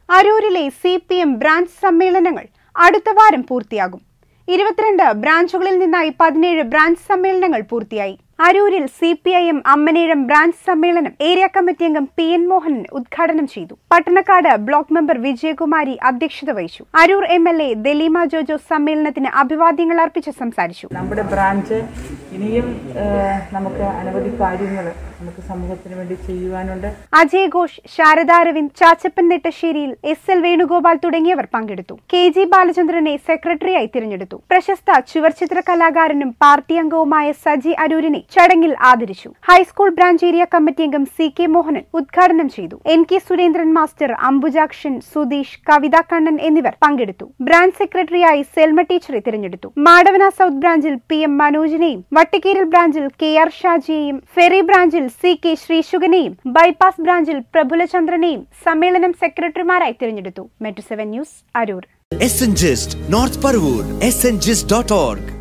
അരൂരിലെ CPM branch സമ്മേളനങ്ങൾ അടുത്ത വാരം പൂർത്തിയാകും. 22 ബ്രാഞ്ചുകളിൽ നിന്നായി 17 ബ്രാഞ്ച് സമ്മേളനങ്ങൾ പൂർത്തിയായി. അരൂരിൽ CPIM അമ്മനേഴം ബ്രാഞ്ച് സമ്മേളനം ഏരിയ കമ്മിറ്റി അംഗം PN മോഹനൻ ഉദ്ഘാടനം ചെയ്തു. പട്ടണക്കാട് ബ്ലോക്ക് മെമ്പർ വിജയകുമാരി അധ്യക്ഷത വഹിച്ചു. അരൂർ MLA ദലീമ ജോജോ സമ്മേളനത്തിന് അഭിവാദ്യങ്ങൾ അർപ്പിച്ച് സംസാരിച്ചു. നമ്മുടെ ബ്രാഞ്ച് ഇനിയും നമുക്ക് അനവധി കാര്യങ്ങൾ നമുക്ക് സമൂഹത്തിന് വേണ്ടി ചെയ്യുവാനുണ്ട്. അജയ് ഘോഷ്, ശാരദ അരവിന്ദ്, ചാച്ചപ്പൻ നെട്ടശ്ശേരിയിൽ SL വേണുഗോപാൽ തുടങ്ങിയവർ പങ്കെടുത്തു. KG ബാലചന്ദ്രനെ സെക്രട്ടറിയായി തിരഞ്ഞെടുത്തു. പ്രശസ്ത ചുവർച്ചിത്ര കലാകാരനും പാർട്ടി അംഗവുമായ സജി അരൂരിനെ ചടങ്ങിൽ ആദരിച്ചു. ഹൈസ്കൂൾ ബ്രാഞ്ച് ഏരിയ കമ്മിറ്റി അംഗം CK മോഹനൻ ഉദ്ഘാടനം ചെയ്തു. NK സുരേന്ദ്രൻ മാസ്റ്റർ, അംബുജാക്ഷൻ, സുധീഷ്, കവിത കണ്ണൻ എന്നിവർ പങ്കെടുത്തു. ബ്രാഞ്ച് സെക്രട്ടറിയായി സെൽമ ടീച്ചറെ തിരഞ്ഞെടുത്തു. മാടവന സൗത്ത് ബ്രാഞ്ചിൽ PM മനോജിനെയും, വട്ടിക്കേരിൽ ബ്രാഞ്ചിൽ KR ഷാജിയെയും, ഫെറി ബ്രാഞ്ചിൽ CK ശ്രീശുഗനെയും, ബൈപ്പാസ് ബ്രാഞ്ചിൽ പ്രഫുലചന്ദ്രനെയും സമ്മേളനം സെക്രട്ടറിമാരായി തിരഞ്ഞെടുത്തു. Metro 7 news, Aroor. SNGist, North Parvoor, SNGist.org